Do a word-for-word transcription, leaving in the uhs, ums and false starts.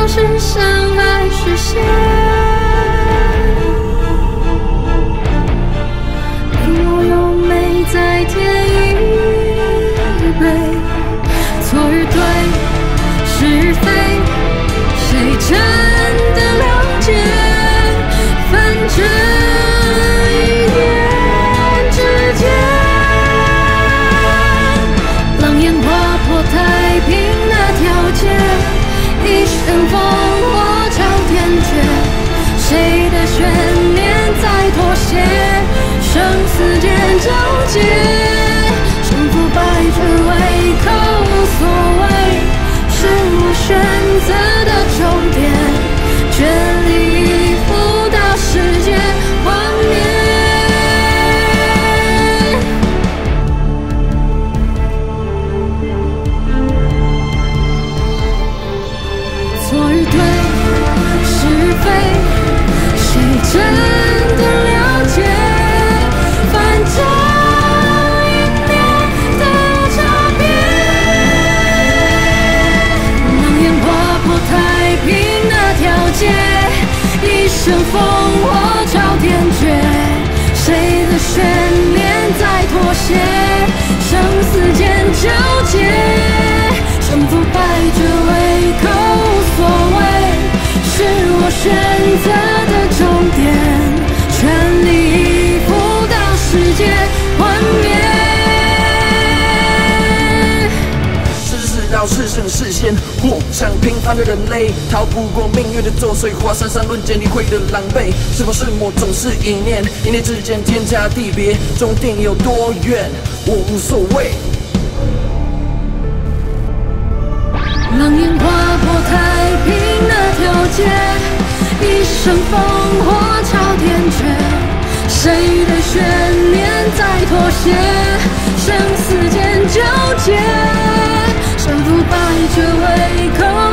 是相爱实现。你我有美在天一杯，错与对，是与非，谁真的了解？反正一念之间，狼烟划破太平那条街，一生烽火朝天阙，谁的悬念在妥协？生死间纠结，胜负败只为口所谓，是我选择的终点，全力以赴到世界幻灭。错与对，是与非，谁真的了解？反正一念的差别，狼烟划破太平那条街，一生烽火朝天阙，谁的悬念在妥协？生死间纠结，胜负败只为口所谓，是我选择的终点，全力以赴到世界幻灭。 世事道是圣是仙，或像平凡的人类，逃不过命运的作祟。华山上论剑，你会的狼狈。是否是魔，总是一念，一念之间天差地别，终点有多远，我无所谓。 狼烟划破太平那条街，一生烽火朝天阙，谁的悬念在妥协？生死间纠结，胜负败只为口